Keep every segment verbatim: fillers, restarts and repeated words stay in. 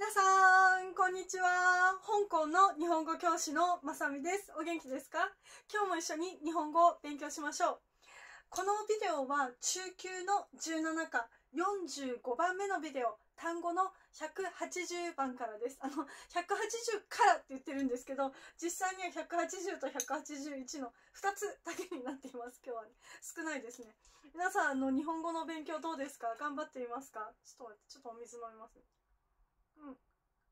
皆さん、こんにちは。香港の日本語教師のまさみです。お元気ですか？今日も一緒に日本語を勉強しましょう。このビデオは中級のじゅうななかよんじゅうごばんめのビデオ、単語のひゃくはちじゅうばんからです。あの、ひゃくはちじゅうからって言ってるんですけど、実際にはひゃくはちじゅうとひゃくはちじゅういちのふたつだけになっています。今日は、ね、少ないですね。皆さん、あの、日本語の勉強どうですか？頑張っていますか？ちょっと待って、ちょっとお水飲みます。うん。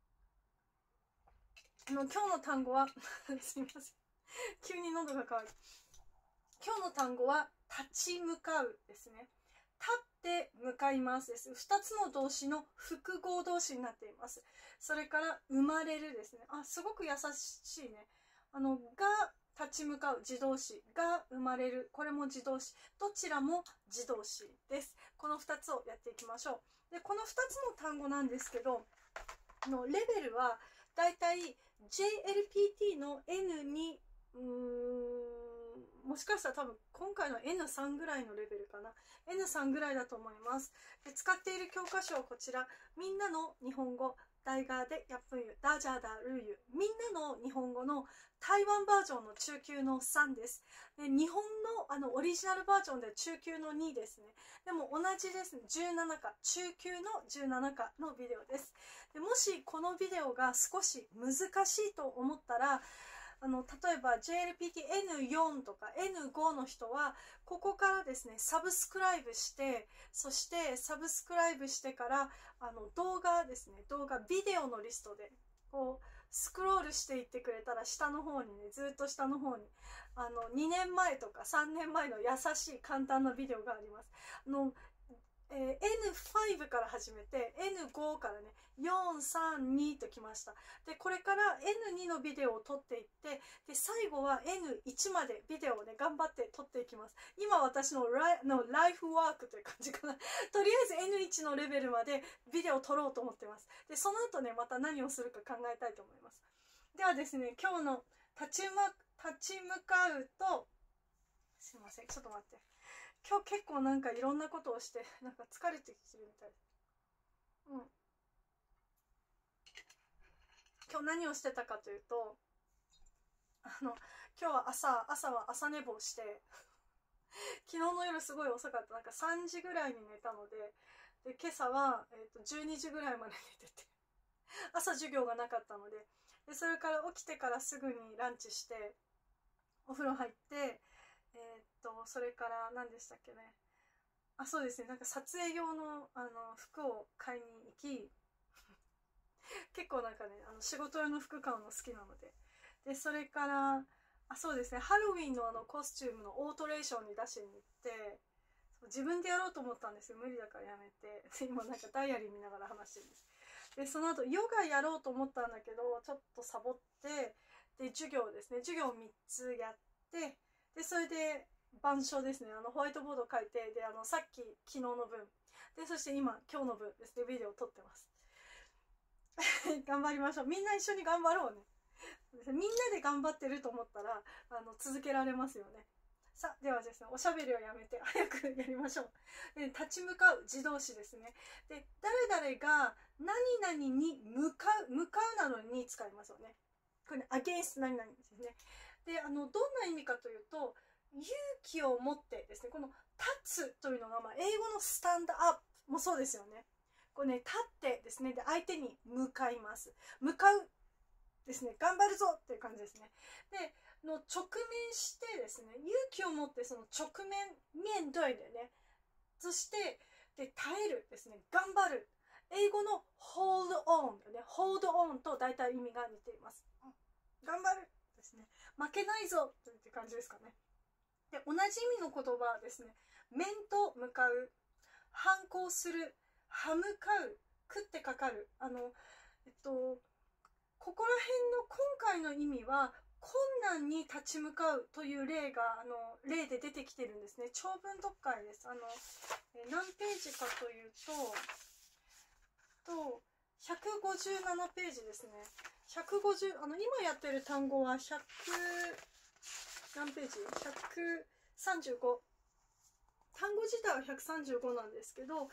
あの、今日の単語はすいません。急に喉が渇る。今日の単語は、立ち向かうですね。立って向かいますです。二つの動詞の複合動詞になっています。それから、生まれるですね。あ、すごく優しいね。あの、が、立ち向かう自動詞が生まれる。これも自動詞。どちらも自動詞です。この二つをやっていきましょう。で、この二つの単語なんですけど、のレベルはだいたい ジェイエルピーティー の エヌに、うーん、もしかしたら多分今回の エヌさん ぐらいのレベルかな。エヌさん ぐらいだと思います。で、使っている教科書はこちら。みんなの日本語。大河でやっぷんゆ、ダジャダルーユ。みんなの日本語の台湾バージョンの中級のさんです。で、日本のあのオリジナルバージョンで中級のにですね。でも同じですね。じゅうななか、中級のじゅうななかのビデオです。でもしこのビデオが少し難しいと思ったら、あの例えば ジェイエルピーティーエヌよん とか エヌご の人はここからですねサブスクライブして、そしてサブスクライブしてからあの動画ですね動画ビデオのリストでこうスクロールしていってくれたら、下の方にねずっと下の方にあのにねんまえとかさんねんまえの優しい簡単なビデオがあります。あのえー、エヌファイブ から始めて エヌファイブ からねよんさんにときました。でこれから エヌツー のビデオを撮っていって、で最後は エヌワン までビデオをね頑張って撮っていきます。今私のライのライフワークという感じかな。とりあえず エヌワン のレベルまでビデオを撮ろうと思ってます。でその後ねまた何をするか考えたいと思います。ではですね、今日の立ち,、ま、立ち向かうと、すいませんちょっと待って、今日結構なんかいろんなことをしてなんか疲れてきてるみたいです。うん。今日何をしてたかというと、あの今日は朝朝は朝寝坊して昨日の夜すごい遅かった。なんかさんじぐらいに寝たので、で今朝は、えー、とじゅうにじぐらいまで寝てて朝授業がなかったので、でそれから起きてからすぐにランチしてお風呂入って、えー、っとそれから何でしたっけね、あ、そうですね、なんか撮影用のあの服を買いに行き結構なんかねあの仕事用の服買うの好きなので、でそれからあ、そうですね、ハロウィンのあのコスチュームのオートレーションに出しに行って、自分でやろうと思ったんですよ。無理だからやめて今なんかダイアリー見ながら話してるんです。でその後ヨガやろうと思ったんだけどちょっとサボって、で授業ですね、授業みっつやって、でそれで板書ですね、あのホワイトボード書いて、であのさっき昨日の分で、そして今今日の分ですねビデオを撮ってます頑張りましょう。みんな一緒に頑張ろうね。みんなで頑張ってると思ったらあの続けられますよね。さあ、ではですね、おしゃべりをやめて早くやりましょう。で立ち向かう自動詞ですね。で誰々が何々に向かう、向かうなのに使いますよね。これね、against 何々ですね。であのどんな意味かというと、勇気を持ってですね、この立つというのが、まあ、英語のスタンドアップもそうですよね。これね、立ってですね、で相手に向かいます。向かうですね、頑張るぞっていう感じですね。での直面してですね、勇気を持ってその直面面对でね、そしてで耐えるですね、頑張る。英語の hold on でね、hold on と大体意味が似ています。頑張るですね、負けないぞという感じですかね。で同じ意味の言葉はですね、面と向かう、反抗する、歯向かう、食ってかかる、あのえっとここら辺の今回の意味は困難に立ち向かうという例があの例で出てきてるんですね。長文読解です。あの何ページかというととひゃくごじゅうななページですね。ひゃくごじゅう、あの今やってる単語はひゃく何ページ ?ひゃくさんじゅうご。単語自体はひゃくさんじゅうごなんですけど、こ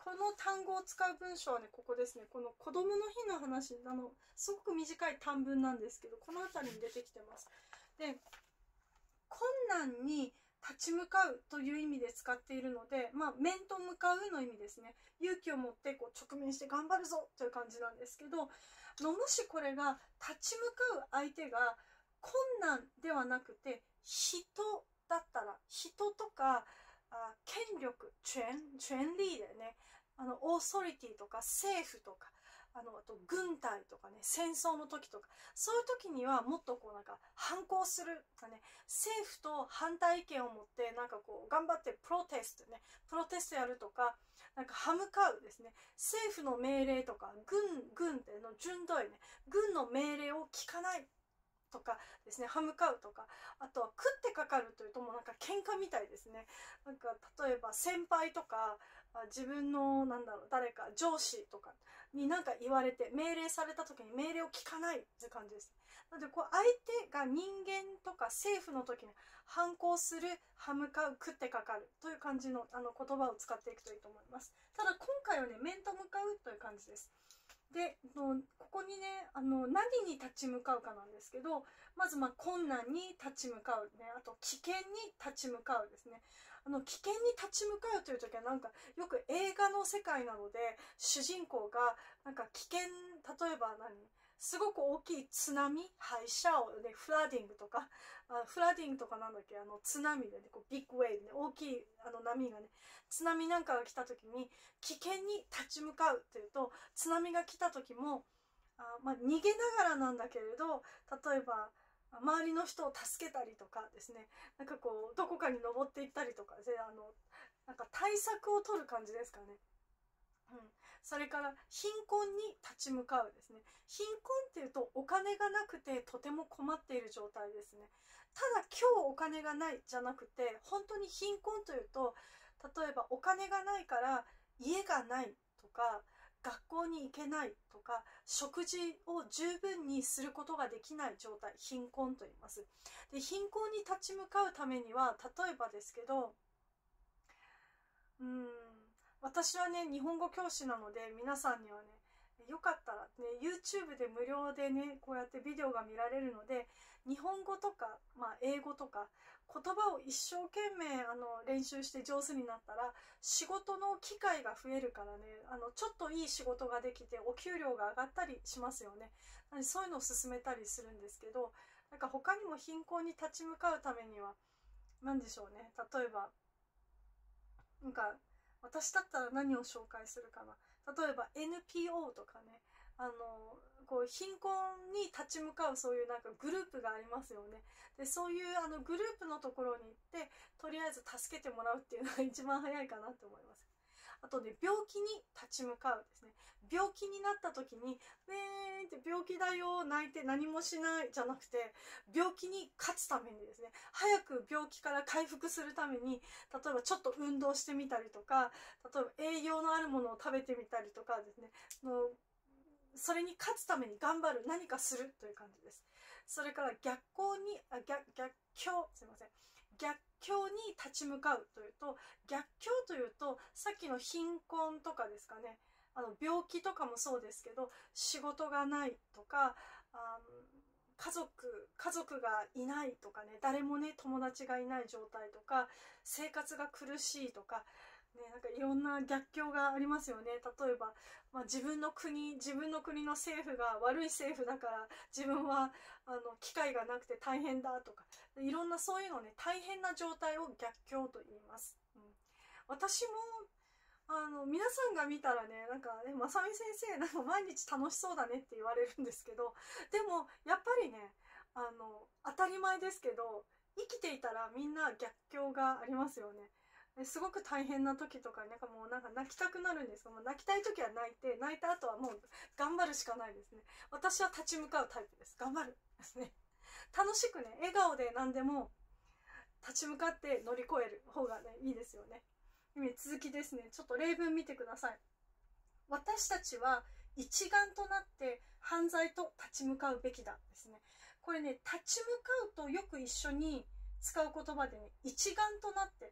この単語を使う文章はね、ここですね。この子供の日の話、あの、すごく短い短文なんですけど、この辺りに出てきてます。で、困難に立ち向かうという意味で使っているので、まあ、面と向かうの意味ですね。勇気を持ってこう直面して頑張るぞという感じなんですけど、のもしこれが立ち向かう相手が困難ではなくて人だったら、人とかあ権力、権、権利だよね。あの、オーソリティとか政府とか、あの、あと軍隊とかね、戦争の時とか、そういう時にはもっとこうなんか反抗するとかね、政府と反対意見を持ってなんかこう頑張ってプロテストね、プロテストやるとか、なんか歯向かうですね、政府の命令とか、軍、軍っての順当ね、軍の命令を聞かないとかですね、歯向かうとか、あとは食ってかかるというともうなんか喧嘩みたいですね。なんか例えば先輩とか自分のなんだろう誰か上司とかに何か言われて命令された時に命令を聞かないって感じです。なのでこう相手が人間とか政府の時に反抗する、歯向かう、食ってかかるという感じのあの言葉を使っていくといいと思います。ただ今回はね、面と向かうという感じです。で、ここにね、あの何に立ち向かうかなんですけど、まずまあ困難に立ち向かうね、あと危険に立ち向かうですね。あの危険に立ち向かうという時はなんかよく映画の世界なので主人公がなんか危険、例えば何すごく大きい津波、はい、シャオで、ね、フラディングとか、あフラディングとかなんだっけ、あの津波でね、こうビッグウェーブね、大きいあの波がね、津波なんかが来た時に危険に立ち向かうというと、津波が来た時もあ、まあ、逃げながらなんだけれど、例えば周りの人を助けたりとかですね、なんかこうどこかに登っていったりとかで、あのなんか対策を取る感じですかね。うん、それから貧困に立ち向かうですね。貧困っていうとお金がなくてとても困っている状態ですね。ただ今日お金がないじゃなくて、本当に貧困というと、例えばお金がないから家がないとか、学校に行けないとか、食事を十分にすることができない状態、貧困と言います。で、貧困に立ち向かうためには、例えばですけど、うーん私はね、日本語教師なので、皆さんにはね、よかったらね、YouTube で無料でね、こうやってビデオが見られるので、日本語とか、まあ、英語とか、言葉を一生懸命あの練習して上手になったら、仕事の機会が増えるからね、あのちょっといい仕事ができて、お給料が上がったりしますよね。そういうのを進めたりするんですけど、なんか他にも貧困に立ち向かうためには、何でしょうね、例えば、なんか、私だったら何を紹介するかな。例えば エヌピーオー とかね、あのこう貧困に立ち向かうそういうなんかグループがありますよね。でそういうあのグループのところに行ってとりあえず助けてもらうっていうのが一番早いかなと思います。あとね、病気に立ち向かうですね。病気になった時に「ねーって病気だよ、泣いて何もしない」じゃなくて、病気に勝つためにですね、早く病気から回復するために、例えばちょっと運動してみたりとか、例えば栄養のあるものを食べてみたりとかですね、のそれに勝つために頑張る、何かするという感じです。それから逆行にあ 逆, 逆境すいません逆境に立ち向かうというと、逆境というとさっきの貧困とかですかね、あの病気とかもそうですけど、仕事がないとか、あ家族家族がいないとかね、誰もね友達がいない状態とか、生活が苦しいとかね、なんかいろんな逆境がありますよね。例えば、まあ、自分の国自分の国の政府が悪い政府だから自分はあの機会がなくて大変だとか、いろんなそういうのね、大変な状態を逆境と言います。うん、私もあの皆さんが見たらね、なんかね、まさみ先生なんか毎日楽しそうだねって言われるんですけど、でもやっぱりね、あの当たり前ですけど、生きていたらみんな逆境がありますよね。すごく大変な時とかになんかもうなんか泣きたくなるんですけど、泣きたい時は泣いて、泣いた後はもう頑張るしかないですね。私は立ち向かうタイプです。頑張るですね。楽しくね、笑顔で何でも立ち向かって乗り越える方がね、いいですよね。続きですね。ちょっと例文見てください。私たちは一丸となって犯罪と立ち向かうべきだですね。これね、立ち向かうとよく一緒に使う言葉でね、一丸となって、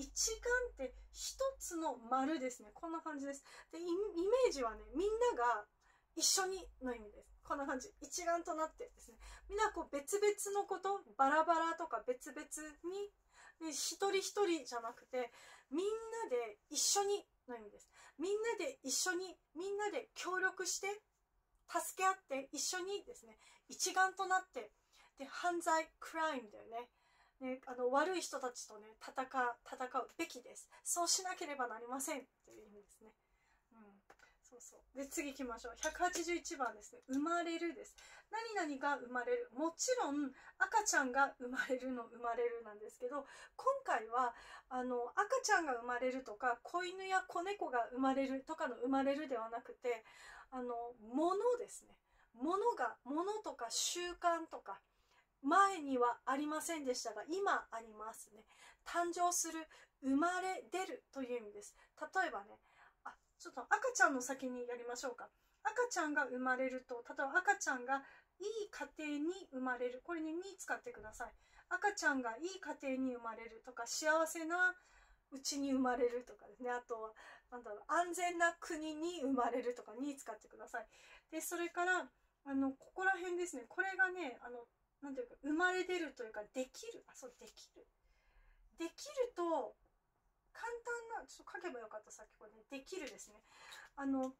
一丸って一つの丸ですね。こんな感じです。で、イメージはね、みんなが一緒にの意味です。こんな感じ。一丸となってですね。みんなこう別々のこと、バラバラとか別々に、で一人一人じゃなくて、みんなで一緒にの意味です。みんなで一緒に、みんなで協力して、助け合って一緒にですね、一丸となって、で、犯罪、クライムだよね。ね、あの悪い人たちとね戦う、戦うべきです。そうしなければなりませんという意味ですね。うん、そうそう。で次行きましょう。ひゃくはちじゅういちばんですね。生まれるです。何々が生まれる。もちろん赤ちゃんが生まれるの生まれるなんですけど、今回はあの赤ちゃんが生まれるとか子犬や子猫が生まれるとかの生まれるではなくて、あのものですね。ものが、ものとか習慣とか。前にはありませんでしたが今ありますね。誕生する、生まれ出るという意味です。例えばね、あ、ちょっと赤ちゃんの先にやりましょうか。赤ちゃんが生まれると、例えば赤ちゃんがいい家庭に生まれる、これに「に」使ってください。赤ちゃんがいい家庭に生まれるとか、幸せなうちに生まれるとかですね。あとはなんだろう、安全な国に生まれるとかに使ってください。でそれからあのここら辺ですね。これがね、あのなんていうか、生まれ出るというか、できる。あ、そう、できる。できると、簡単な、ちょっと書けばよかった、さっきこれね。できるですね。あの、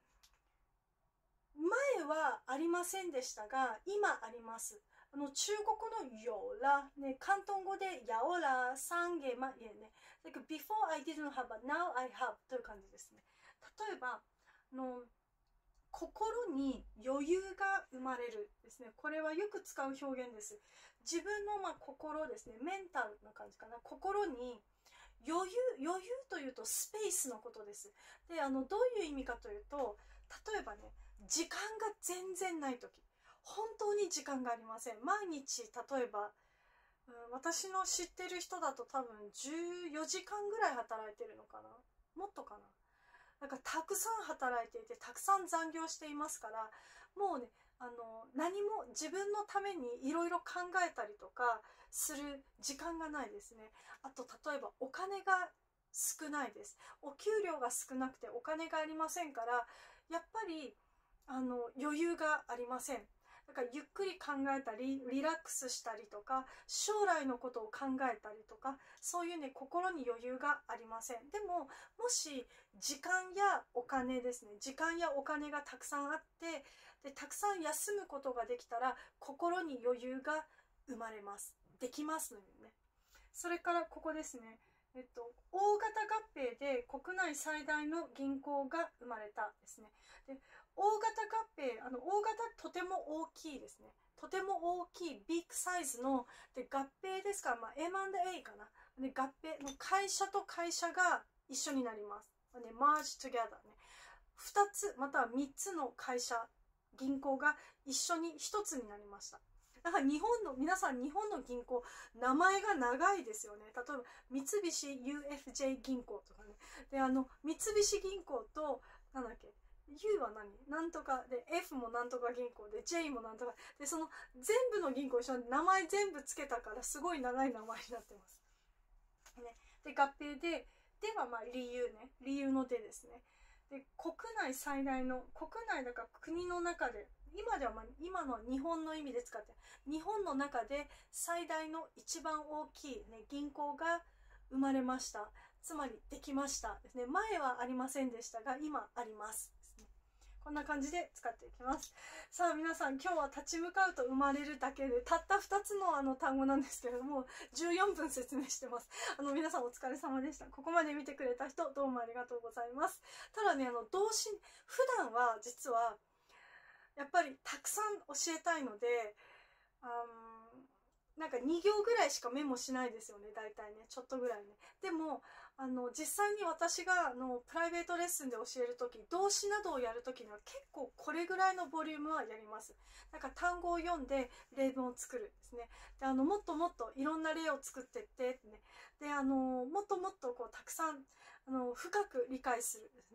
前はありませんでしたが、今あります。あの、中国の有了、ね、広東語でやおら、三げま、いえね。like before I didn't have, but now I have という感じですね。例えば、あの、心に余裕が生まれるですね。これはよく使う表現です。自分のまあ心ですね。メンタルな感じかな。心に余裕、余裕というとスペースのことです。で、あの、どういう意味かというと、例えばね、時間が全然ない時。本当に時間がありません。毎日、例えば、うん、私の知ってる人だと多分じゅうよじかんぐらい働いてるのかな。もっとかな。なんかたくさん働いていてたくさん残業していますから、もうね、あの何も自分のためにいろいろ考えたりとかする時間がないですね。あと例えばお金が少ないです。お給料が少なくてお金がありませんから、やっぱりあの余裕がありません。だからゆっくり考えたりリラックスしたりとか将来のことを考えたりとか、そういうね心に余裕がありません。でももし時間やお金ですね、時間やお金がたくさんあって、でたくさん休むことができたら心に余裕が生まれます。できますのでね。それからここですね、えっと、大型合併で国内最大の銀行が生まれたですね。で大型合併、あの大型とても大きいですね。とても大きいビッグサイズので合併ですから、まあ、エムアンドエー かな。で合併の会社と会社が一緒になります。ね、merge together ね。ふたつまたはみっつの会社、銀行が一緒にひとつになりました。だから日本の、皆さん日本の銀行、名前が長いですよね。例えば、三菱 ユーエフジェー 銀行とかね。で、あの、三菱銀行と、なんだっけ、U は何なんとかで、F もなんとか銀行で、J もなんとか。で、その全部の銀行一緒に名前全部つけたから、すごい長い名前になってます。ね、で、合併で、ではまあ理由ね。理由のでですね。で、国内最大の、国内だから国の中で、今では、まあ、今の日本の意味で使って、日本の中で最大の一番大きい、ね、銀行が生まれました。つまりできましたですね。前はありませんでしたが、今ありますですね。こんな感じで使っていきます。さあ皆さん、今日は立ち向かうと生まれるだけでたったふたつのあの単語なんですけれども、じゅうよんぷん説明してます。あの皆さんお疲れ様でした。ここまで見てくれた人どうもありがとうございます。ただね、あの動詞、普段は実はやっぱりたくさん教えたいので、あなんかに行ぐらいしかメモしないですよね、大体ね、ちょっとぐらいね。でもあの実際に私があのプライベートレッスンで教える時、動詞などをやる時には結構これぐらいのボリュームはやります。なんか単語を読んで例文を作るですね。であのもっともっといろんな例を作ってってね。であのもっともっとこうたくさんあの深く理解するですね。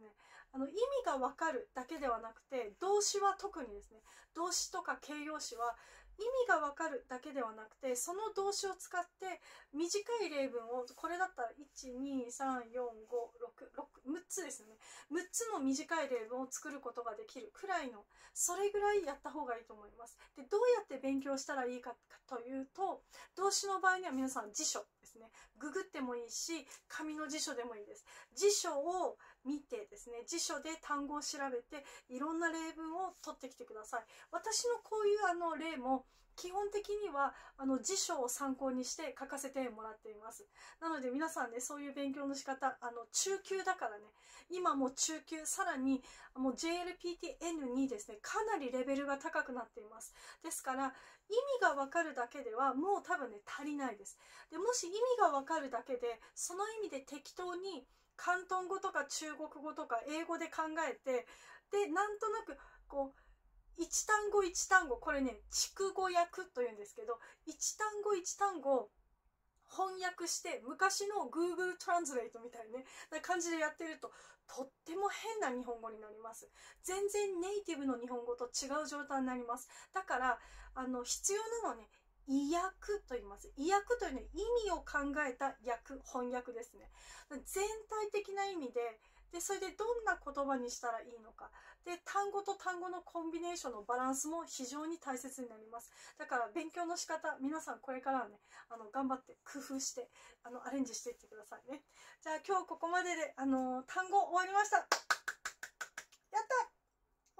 あの意味がわかるだけではなくて、動詞は特にですね、動詞とか形容詞は意味がわかるだけではなくて、その動詞を使って短い例文を、これだったらいち、に、さん、よん、ご、ろく、ろく、むっつですよね。むっつの短い例文を作ることができるくらいの、それぐらいやった方がいいと思います。で、どうやって勉強したらいいかというと、動詞の場合には皆さん辞書ですね。ググってもいいし、紙の辞書でもいいです。辞書を見てですね、辞書で単語を調べて、いろんな例文を取ってきてください。私のこういうあの例も、基本的にはあの辞書を参考にして書かせてもらっています。なので皆さんね、そういう勉強の仕方、あの中級だからね、今もう中級、さらにもう ジェイエルピーティーエヌ にですね、かなりレベルが高くなっています。ですから意味がわかるだけではもう多分ね足りないです。でもし意味がわかるだけで、その意味で適当に広東語とか中国語とか英語で考えて、でなんとなくこう一単語一単語、これね筑語訳というんですけど、一単語一単語翻訳して昔の Google トランスレートみたいなねな感じでやってると、とっても変な日本語になります。全然ネイティブの日本語と違う状態になります。だからあの必要なのはね、意訳と言います。意訳というのは意味を考えた訳、翻訳ですね。全体的な意味で、でそれでどんな言葉にしたらいいのか、で単語と単語のコンビネーションのバランスも非常に大切になります。だから勉強の仕方、皆さんこれからはね、あの頑張って工夫してあのアレンジしていってくださいね。じゃあ今日ここまでであの単語終わりました。やった。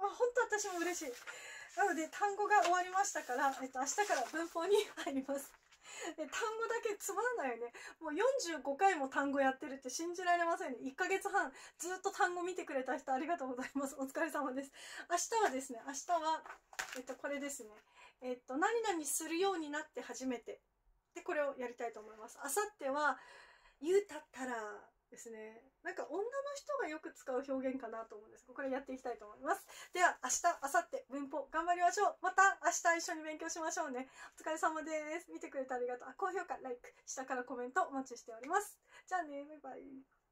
あ、本当私も嬉しい。なので単語が終わりましたから、えっと、明日から文法に入ります。で単語だけつまらないよね。もうよんじゅうごかいも単語やってるって信じられませんね。いっかげつはんずっと単語見てくれた人ありがとうございます。お疲れ様です。明日はですね、明日は、えっと、これですね。えっと、何々するようになって初めて。で、これをやりたいと思います。あさっては、言うたったら、ですね、なんか女の人がよく使う表現かなと思うんですが、これやっていきたいと思います。では明日、明後日文法頑張りましょう。また明日一緒に勉強しましょうね。お疲れ様です。見てくれてありがとう。高評価、ライク、下からコメントお待ちしております。じゃあね、バイバイ。